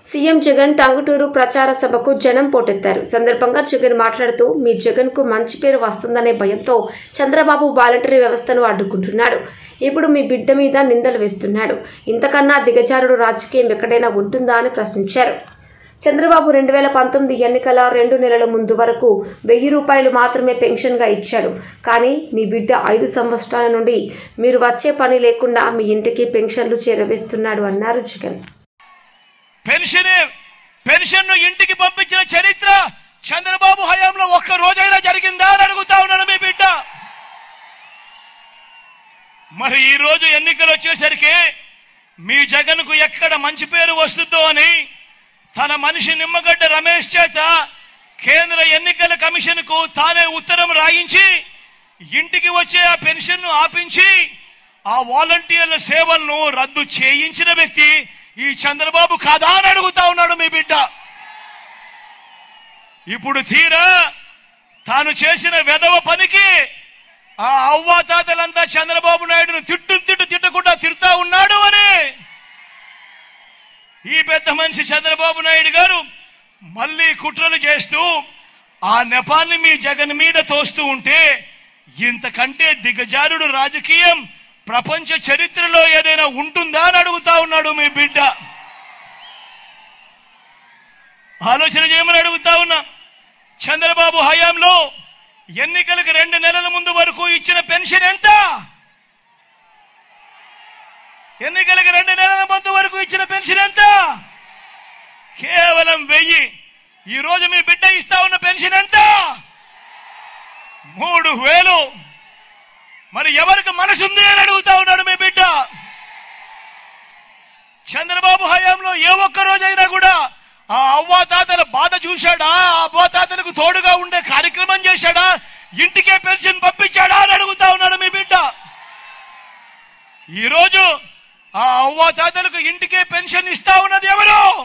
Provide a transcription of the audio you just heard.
CM Jagan Tanguturu ప్రచార సభకు జనం పోటెత్తారు. సందర్భంగా జగన్ మాట్లాడుతూ మీ జగన్కు మంచి పేరు వస్తుందనే భయంతో చంద్రబాబు వాలంటరీ వ్యవస్థను అడ్డుకుంటున్నాడు. ఇప్పుడు మీ బిడ్డ మీద నిందలు వేస్తున్నాడు. ఇంతకన్నా దిగజారుడు రాజకీయం ఎక్కడైనా ఉంటుందా అని ప్రశ్నించారు. చంద్రబాబు 2019 ఎన్నికల 2 నెలల ముందు వరకు 1000 రూపాయలు మాత్రమే పెన్షన్గా ఇచ్చాడు. కానీ మీ బిడ్డ 5 సంవత్సరాల నుండి మీరు వచ్చే పని లేకుండా మీ ఇంటికి పెన్షన్లు చేరవేస్తున్నాడు అన్నారు జగన్. పెన్షన్ ఇంటికి పంపించిన చరిత్ర చంద్రబాబు హయాంలో ఒక్క రోజైనా జరిగిందా అని అడుగుతా ఉన్నాను మీ బిడ్డ. మరి ఈ రోజు ఎన్నికలు వచ్చేసరికి మీ జగన్కు ఎక్కడ మంచి పేరు వస్తుందో అని తన మనిషి నిమ్మగడ్డ రమేష్ చేత కేంద్ర ఎన్నికల కమిషన్కు తానే ఉత్తరం రాయించి ఇంటికి వచ్చే ఆ పెన్షన్ను ఆపించి ఆ వాలంటీర్ల సేవలను రద్దు చేయించిన వ్యక్తి ఈ చంద్రబాబు కాదా అని అడుగుతా ఉన్నాడు మీ బిడ్డ. ఇప్పుడు తీరా తాను చేసిన వెధవ పనికి ఆ అవ్వాతాతలంతా చంద్రబాబు నాయుడును తిట్టకుండా తిడతా ఉన్నాడు అని ఈ పెద్ద మనిషి చంద్రబాబు నాయుడు గారు మళ్ళీ కుట్రలు చేస్తూ ఆ నెపాన్ని మీ జగన్ మీద తోస్తూ ఉంటే ఇంతకంటే దిగజారుడు రాజకీయం ప్రపంచ చరిత్రలో ఏదైనా ఉంటుందా అని అడుగుతా ఉన్నాడు మీ బిడ్డ. ఆలోచన చేయమని అడుగుతా ఉన్నా. చంద్రబాబు హయాంలో ఎన్నికలకు 2 నెలల ముందు వరకు ఇచ్చిన పెన్షన్ ఎంత? ఎన్నికలకు 2 నెలల ముందు వరకు ఇచ్చిన పెన్షన్ ఎంత? కేవలం 1000. ఈ రోజు మీ బిడ్డ ఇస్తా ఉన్న పెన్షన్ ఎంత? 3000. మరి ఎవరికి మనసుంది అని అడుగుతా ఉన్నాడు మీ బిడ్డ. చంద్రబాబు హయాంలో ఏ ఒక్క రోజైనా కూడా ఆ అవ్వాతాతల బాధ చూశాడా? ఆ అవ్వాతాతలకు తోడుగా ఉండే కార్యక్రమం చేశాడా? ఇంటికే పెన్షన్ పంపించాడా అని అడుగుతా ఉన్నాడు మీ బిడ్డ. ఈరోజు ఆ అవ్వాతాతలకు ఇంటికే పెన్షన్ ఇస్తా ఉన్నది ఎవరు?